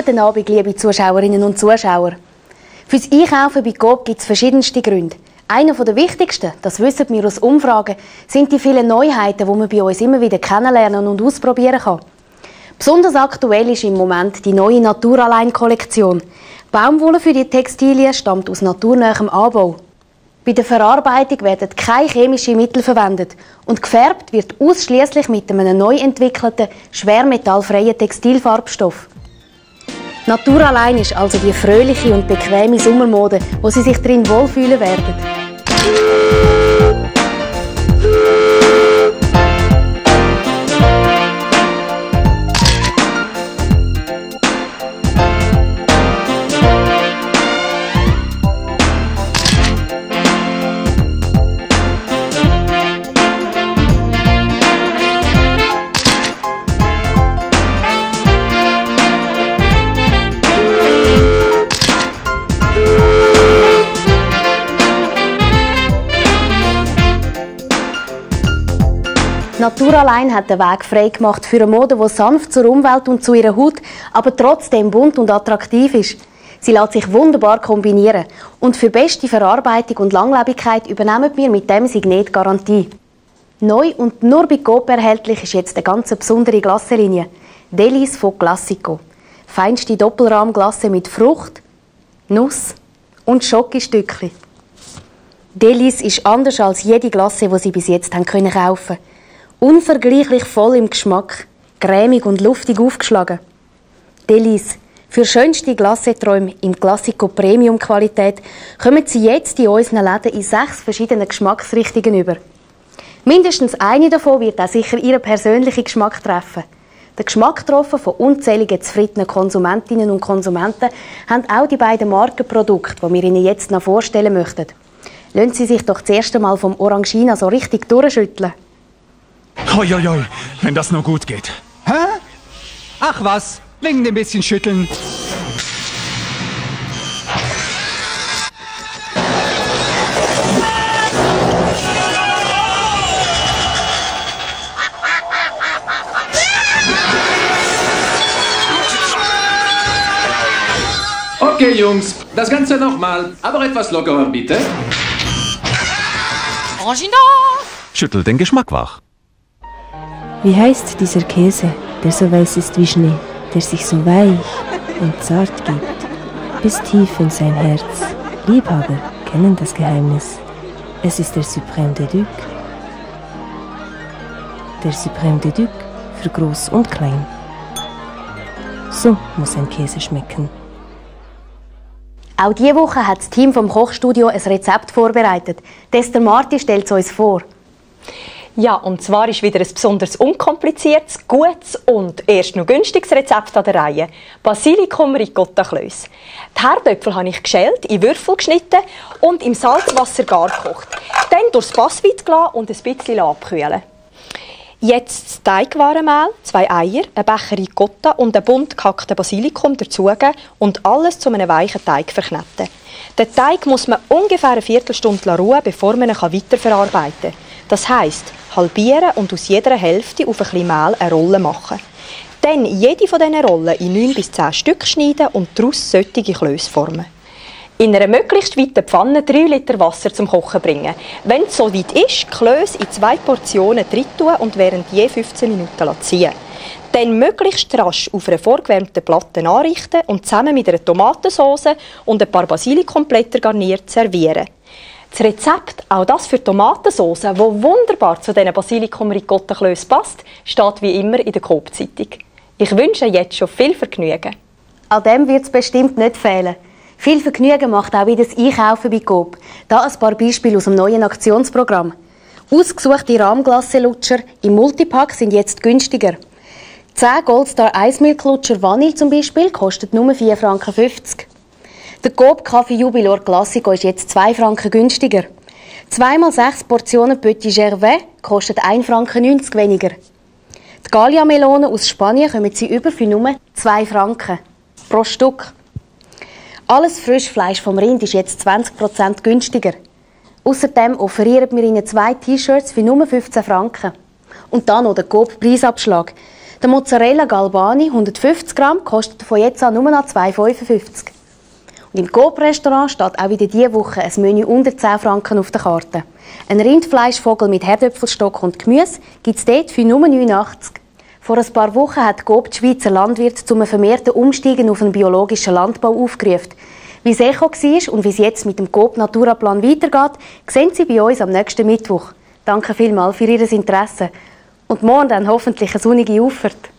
Guten Abend, liebe Zuschauerinnen und Zuschauer. Fürs Einkaufen bei Coop gibt es verschiedenste Gründe. Einer der wichtigsten, das wissen wir aus Umfragen, sind die vielen Neuheiten, die man bei uns immer wieder kennenlernen und ausprobieren kann. Besonders aktuell ist im Moment die neue Naturaline-Kollektion. Baumwolle für die Textilien stammt aus naturnähem Anbau. Bei der Verarbeitung werden keine chemischen Mittel verwendet und gefärbt wird ausschließlich mit einem neu entwickelten, schwermetallfreien Textilfarbstoff. Naturaline ist also die fröhliche und bequeme Sommermode, wo Sie sich drin wohlfühlen werden. Naturaline hat den Weg frei gemacht für eine Mode, die sanft zur Umwelt und zu ihrer Haut, aber trotzdem bunt und attraktiv ist. Sie lässt sich wunderbar kombinieren und für beste Verarbeitung und Langlebigkeit übernehmen wir mit dem Signet Garantie. Neu und nur bei Coop erhältlich ist jetzt eine ganz besondere Glacelinie. Délices von Classico. Feinste Doppelrahmglasse mit Frucht, Nuss und Schokostückchen. Délices ist anders als jede Glasse, die Sie bis jetzt kaufen können. Unvergleichlich voll im Geschmack, cremig und luftig aufgeschlagen. Délices. Für schönste Glaceträume in Classico Premium Qualität kommen Sie jetzt in unseren Läden in 6 verschiedenen Geschmacksrichtungen über. Mindestens eine davon wird auch sicher Ihren persönlichen Geschmack treffen. Den Geschmack getroffen von unzähligen zufriedenen Konsumentinnen und Konsumenten haben auch die beiden Markenprodukte, die wir Ihnen jetzt noch vorstellen möchten. Lassen Sie sich doch zuerst einmal vom Orangina so richtig durchschütteln. Hoi, hoi, hoi, wenn das nur gut geht. Hä? Ach was, wegen dem bisschen schütteln. Okay, Jungs, das Ganze nochmal, aber etwas lockerer, bitte. Orangina! Schüttel den Geschmack wach. Wie heißt dieser Käse, der so weiß ist wie Schnee, der sich so weich und zart gibt, bis tief in sein Herz? Liebhaber kennen das Geheimnis. Es ist der Suprême des Ducs. Der Suprême des Ducs für groß und klein. So muss ein Käse schmecken. Auch diese Woche hat das Team vom Kochstudio ein Rezept vorbereitet. Esther Marti stellt es uns vor. Ja, und zwar ist wieder ein besonders unkompliziertes, gutes und erst noch günstiges Rezept an der Reihe. Basilikum Ricotta Klöße. Die Herdöpfel habe ich geschält, in Würfel geschnitten und im Salzwasser gar gekocht. Dann durchs Passweite gelassen und ein bisschen abkühlen. Jetzt das Teigwarenmehl, 2 Eier, ein Becher Ricotta und ein bunt gehackten Basilikum dazugeben und alles zu einem weichen Teig verkneten. Den Teig muss man ungefähr eine Viertelstunde ruhen, bevor man ihn weiterverarbeiten kann. Das heisst, halbieren und aus jeder Hälfte auf ein bisschen Mehl eine Rolle machen. Dann jede von diesen Rollen in 9 bis 10 Stück schneiden und daraus solche Klöße formen. In einer möglichst weiten Pfanne 3 Liter Wasser zum Kochen bringen. Wenn es so weit ist, Klöße in 2 Portionen drin tun und während je 15 Minuten ziehen. Dann möglichst rasch auf einer vorgewärmten Platte anrichten und zusammen mit einer Tomatensauce und ein paar Basilikumblätter garniert servieren. Das Rezept, auch das für Tomatensauce, das wunderbar zu diesen Basilikum-Ricotta-Klößen passt, steht wie immer in der Coop-Zeitung. Ich wünsche jetzt schon viel Vergnügen. An dem wird es bestimmt nicht fehlen. Viel Vergnügen macht auch wieder das Einkaufen bei Coop. Da ein paar Beispiele aus dem neuen Aktionsprogramm. Ausgesuchte Rahmglasse-Lutscher im Multipack sind jetzt günstiger. 10 Goldstar Eismilchlutscher Vanille zum Beispiel kostet nur 4,50 Franken. Der Coop Kaffee Jubilor Classico ist jetzt 2 Franken günstiger. 2x6 Portionen Petit Gervais kostet 1,90 Franken weniger. Die Gallia-Melonen aus Spanien kommen Sie über für nur 2 Franken pro Stück. Alles Frischfleisch vom Rind ist jetzt 20% günstiger. Außerdem offerieren wir Ihnen 2 T-Shirts für nur 15 Franken. Und dann noch der Coop Preisabschlag. Der Mozzarella Galbani, 150 Gramm, kostet von jetzt an nur noch 2,55 €. Und im Coop-Restaurant steht auch wieder diese Woche ein Menü unter 10 Franken auf der Karte. Ein Rindfleischvogel mit Herdöpfelstock und Gemüse gibt es dort für nur 89 €. Vor ein paar Wochen hat Coop die Schweizer Landwirte zum vermehrten Umsteigen auf einen biologischen Landbau aufgerufen. Wie es Echo war und wie es jetzt mit dem Coop Naturaplan weitergeht, sehen Sie bei uns am nächsten Mittwoch. Danke vielmals für Ihr Interesse. Und morgen dann hoffentlich eine sonnige Auffahrt.